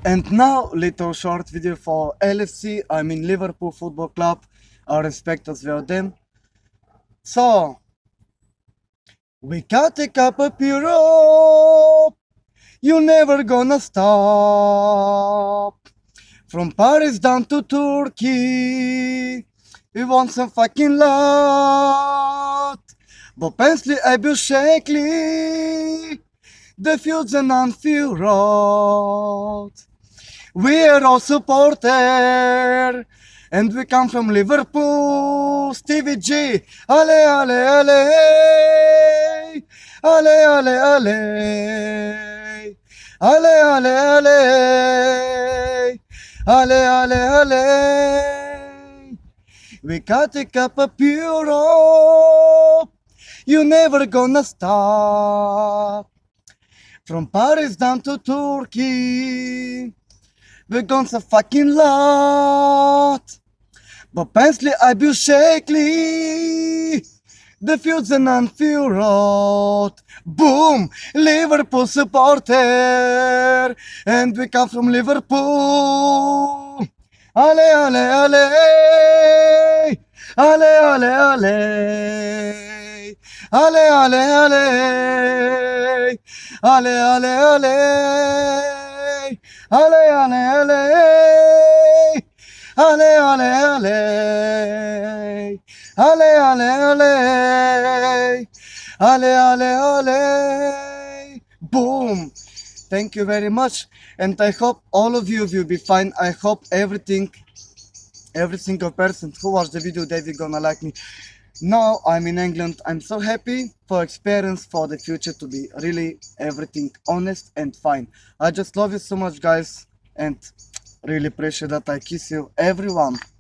And now, little short video for LFC. I mean Liverpool Football Club. I respect as well them. So, we got a cup of Europe. You never gonna stop. From Paris down to Turkey. We want some fucking lot. But Pensley, Abu Shakely. The feuds and Anfield Road. We are all supporter, and we come from Liverpool. Stevie G, ale ale ale, ale ale ale, ale ale ale, ale ale ale. We got a cup of Europe. You never gonna stop. From Paris down to Turkey. We're gonna a fucking lot. But Pensley, Abu Shakely. The feuds and Anfield Road. Boom! Liverpool supporter. And we come from Liverpool. Ale, ale, ale. Ale, ale, ale. Ale, ale, ale. Ale, ale, ale. Ale, ale, ale. Ale, ale, ale. Ale, ale, ale. Ale, ale, ale. Boom! Thank you very much. And I hope all of you will be fine. I hope every single person who watched the video, they will gonna like me. Now I'm in England. I'm so happy for experience, for the future to be really everything honest and fine. I just love you so much, guys, and really appreciate that. I kiss you, everyone.